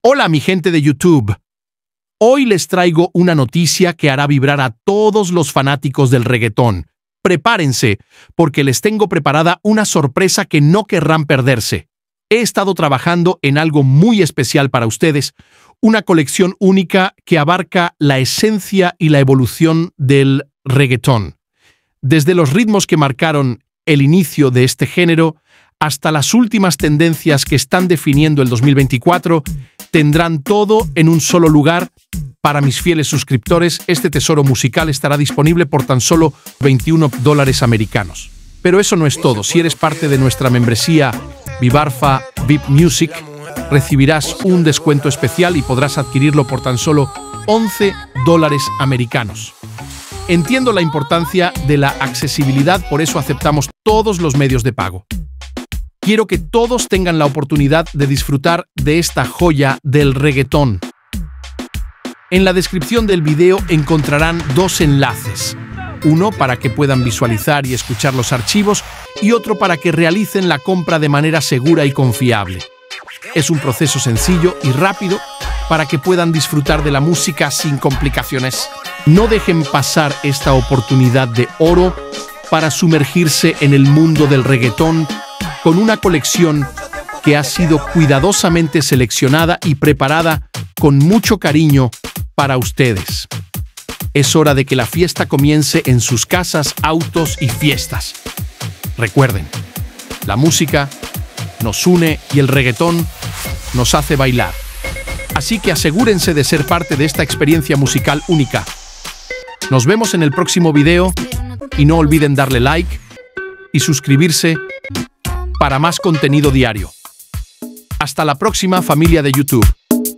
Hola mi gente de YouTube. Hoy les traigo una noticia que hará vibrar a todos los fanáticos del reggaetón. Prepárense, porque les tengo preparada una sorpresa que no querrán perderse. He estado trabajando en algo muy especial para ustedes, una colección única que abarca la esencia y la evolución del reggaetón. Desde los ritmos que marcaron el inicio de este género hasta las últimas tendencias que están definiendo el 2024, tendrán todo en un solo lugar. Para mis fieles suscriptores, este tesoro musical estará disponible por tan solo $21 americanos. Pero eso no es todo. Si eres parte de nuestra membresía Vivarfa VIP Music, recibirás un descuento especial y podrás adquirirlo por tan solo $11 americanos. Entiendo la importancia de la accesibilidad, por eso aceptamos todos los medios de pago. Quiero que todos tengan la oportunidad de disfrutar de esta joya del reggaetón. En la descripción del video encontrarán dos enlaces. Uno para que puedan visualizar y escuchar los archivos y otro para que realicen la compra de manera segura y confiable. Es un proceso sencillo y rápido para que puedan disfrutar de la música sin complicaciones. No dejen pasar esta oportunidad de oro para sumergirse en el mundo del reggaetón con una colección que ha sido cuidadosamente seleccionada y preparada con mucho cariño para ustedes. Es hora de que la fiesta comience en sus casas, autos y fiestas. Recuerden, la música nos une y el reggaetón nos hace bailar. Así que asegúrense de ser parte de esta experiencia musical única. Nos vemos en el próximo video y no olviden darle like y suscribirse para más contenido diario. Hasta la próxima, familia de YouTube.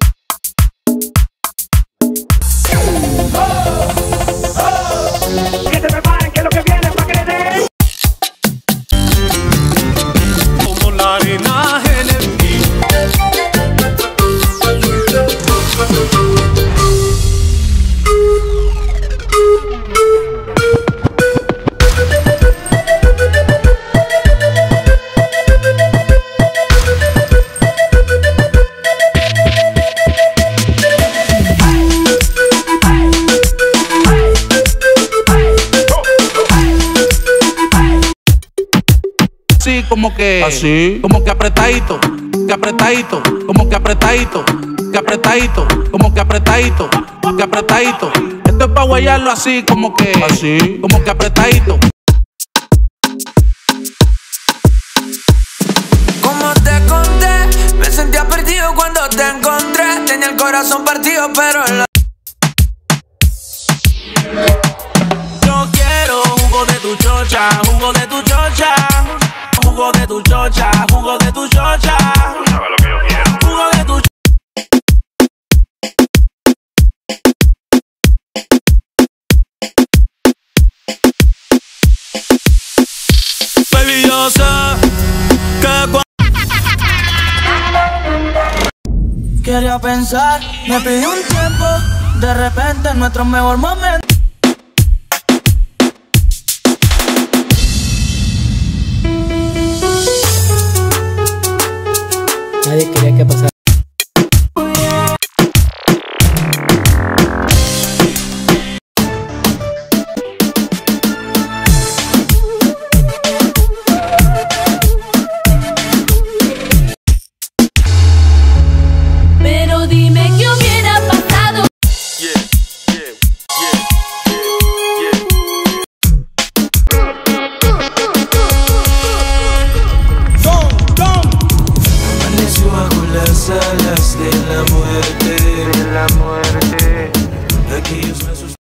Que se preparen, que lo que viene pa' creer. Como la arena en el como que así, como que apretadito, como que apretadito, como que apretadito. Esto es pa' guayarlo así, como que apretadito. Como te conté, me sentía perdido cuando te encontré. Tenía el corazón partido, pero Yo quiero jugo de tu chocha, jugo de tu chocha. Jugo de tu chocha, jugo de tu chocha. Tú sabes lo que yo quiero. Jugo de tu Baby, yo sé que quería pensar, me pidió un tiempo. De repente en nuestro mejor momento. Nadie quería que pasara. Pero dime qué hubiera pasado. Amaneció bajo las alas de la muerte. Aquellos besos